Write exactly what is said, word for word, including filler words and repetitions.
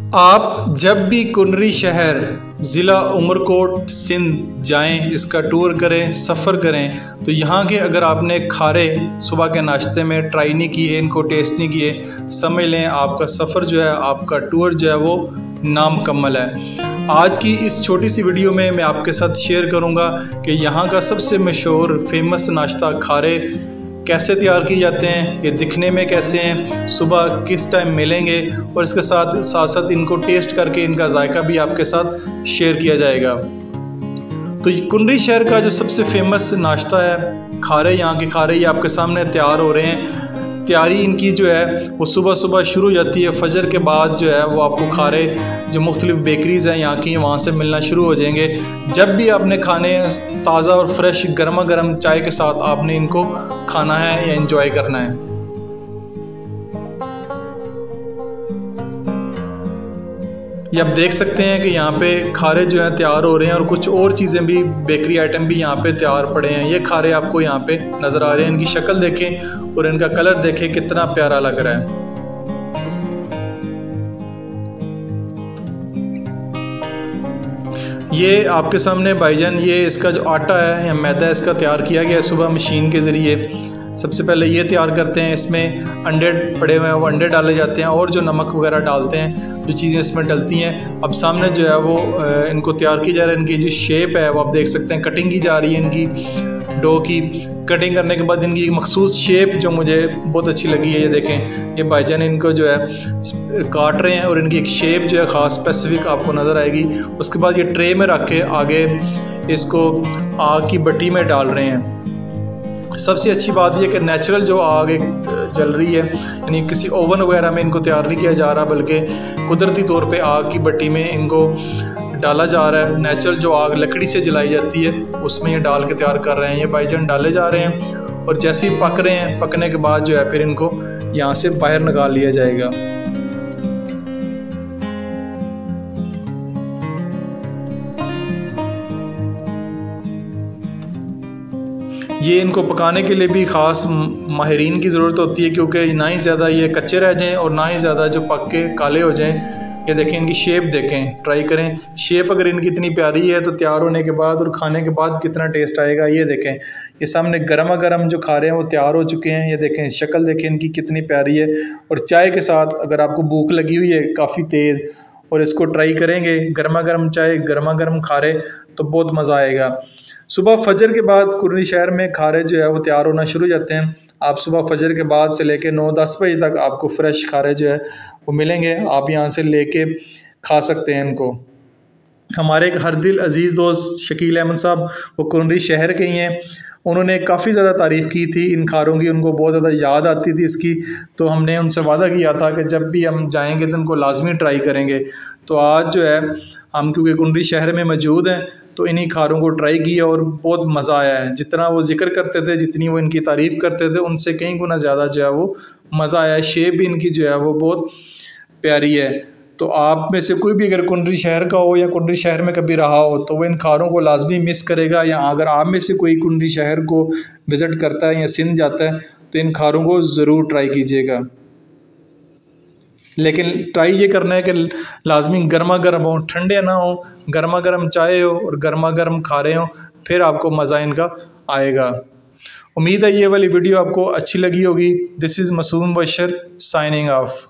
आप जब भी कुनरी शहर ज़िला उमरकोट सिंध जाएं, इसका टूर करें, सफ़र करें, तो यहाँ के अगर आपने खारे सुबह के नाश्ते में ट्राई नहीं किए, इनको टेस्ट नहीं किए, समझ लें आपका सफ़र जो है, आपका टूर जो है वो नामुकम्मल है। आज की इस छोटी सी वीडियो में मैं आपके साथ शेयर करूँगा कि यहाँ का सबसे मशहूर फेमस नाश्ता खारे कैसे तैयार किए जाते हैं, ये दिखने में कैसे हैं, सुबह किस टाइम मिलेंगे, और इसके साथ साथ साथ इनको टेस्ट करके इनका जायका भी आपके साथ शेयर किया जाएगा। तो कुनरी शहर का जो सबसे फेमस नाश्ता है खारे, यहाँ के खारे ये आपके सामने तैयार हो रहे हैं। तैयारी इनकी जो है वो सुबह सुबह शुरू हो जाती है, फजर के बाद जो है वो आपको खारे जो मुख्तलिफ बेकरीज़ हैं यहाँ की, वहाँ से मिलना शुरू हो जाएंगे। जब भी आपने खाने ताज़ा और फ्रेश गर्मा गर्म चाय के साथ आपने इनको खाना है या एंजॉय करना है। ये आप देख सकते हैं कि यहाँ पे खारे जो हैं तैयार हो रहे हैं, और कुछ और चीज़ें भी, बेकरी आइटम भी यहाँ पे तैयार पड़े हैं। ये खारे आपको यहाँ पे नज़र आ रहे हैं, इनकी शक्ल देखें और इनका कलर देखें कितना प्यारा लग रहा है। ये आपके सामने भाईजान, ये इसका जो आटा है या मैदा इसका तैयार किया गया है सुबह मशीन के ज़रिए। सबसे पहले ये तैयार करते हैं, इसमें अंडे पड़े हुए हैं, वो अंडे डाले जाते हैं, और जो नमक वगैरह डालते हैं, जो चीज़ें इसमें डलती हैं। अब सामने जो है वो इनको तैयार की जा रहा है। इनकी जो शेप है वो आप देख सकते हैं, कटिंग की जा रही है इनकी डो की। कटिंग करने के बाद इनकी मखसूस शेप जो मुझे बहुत अच्छी लगी है, ये देखें, ये भाईजान इनको जो है काट रहे हैं और इनकी एक शेप जो है ख़ास स्पेसिफिक आपको नज़र आएगी। उसके बाद ये ट्रे में रख के आगे इसको आग की भट्टी में डाल रहे हैं। सबसे अच्छी बात यह कि नेचुरल जो आग जल रही है, यानी किसी ओवन वगैरह में इनको तैयार नहीं किया जा रहा, बल्कि कुदरती तौर पे आग की भट्टी में इनको डाला जा रहा है। नेचुरल जो आग लकड़ी से जलाई जाती है उसमें ये डाल के तैयार कर रहे हैं। ये भाईजान डाले जा रहे हैं, और जैसे ही पक रहे हैं, पकने के बाद जो है फिर इनको यहाँ से बाहर निकाल लिया जाएगा। ये इनको पकाने के लिए भी ख़ास माहिरीन की ज़रूरत होती है, क्योंकि ना ही ज़्यादा ये कच्चे रह जाएं और ना ही ज़्यादा जो पक के काले हो जाएं। ये देखें, इनकी शेप देखें, ट्राई करें। शेप अगर इनकी इतनी प्यारी है तो तैयार होने के बाद और खाने के बाद कितना टेस्ट आएगा। ये देखें, ये सामने गर्मा गर्म जो खा रहे हैं वो तैयार हो चुके हैं। ये देखें, शक्ल देखें इनकी कितनी प्यारी है। और चाय के साथ अगर आपको भूख लगी हुई है काफ़ी तेज़, और इसको ट्राई करेंगे, गर्मा गर्म चाय, गर्मा गर्म खारे, तो बहुत मज़ा आएगा। सुबह फजर के बाद कुनरी शहर में खारे जो है वो तैयार होना शुरू हो जाते हैं। आप सुबह फजर के बाद से लेके नौ दस बजे तक आपको फ्रेश खारे जो है वो मिलेंगे। आप यहाँ से लेके खा सकते हैं इनको। हमारे एक हर दिल अजीज़ दोस्त शकील अहमद साहब, वो कुनरी शहर के ही हैं, उन्होंने काफ़ी ज़्यादा तारीफ़ की थी इन खारों की, उनको बहुत ज़्यादा याद आती थी इसकी। तो हमने उनसे वादा किया था कि जब भी हम जाएंगे तो इनको लाजमी ट्राई करेंगे। तो आज जो है हम, क्योंकि कुनरी शहर में मौजूद हैं, तो इन्हीं खारों को ट्राई किया और बहुत मज़ा आया है। जितना वो जिक्र करते थे, जितनी वो इनकी तारीफ़ करते थे, उनसे कई गुना ज़्यादा जो है वो मज़ा आया है। शेप भी इनकी जो है वो बहुत प्यारी है। तो आप में से कोई भी अगर कुनरी शहर का हो या कुनरी शहर में कभी रहा हो, तो वो इन खारों को लाजमी मिस करेगा। या अगर आप में से कोई कुनरी शहर को विज़िट करता है या सिंध जाता है, तो इन खारों को ज़रूर ट्राई कीजिएगा। लेकिन ट्राई ये करना है कि लाजमी गर्मा गर्म हो, ठंडे ना हो, गर्मा गर्म चाय हो और गर्मा गर्म खारे हो, फिर आपको मज़ा इनका आएगा। उम्मीद है ये वाली वीडियो आपको अच्छी लगी होगी। दिस इज़ मासूम बशर साइनिंग ऑफ।